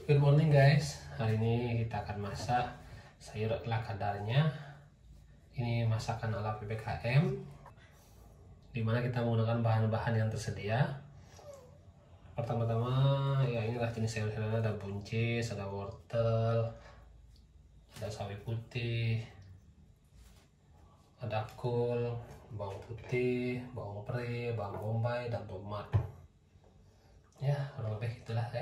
Good morning guys, hari ini kita akan masak sayur ala kadarnya. Ini masakan ala PPKM, dimana kita menggunakan bahan-bahan yang tersedia. Pertama-tama ya inilah jenis sayur-sayurnya, ada buncis, ada wortel, ada sawi putih, ada kol, bawang putih, bawang putih, bawang bombay, dan tomat. Ya kurang lebih itulah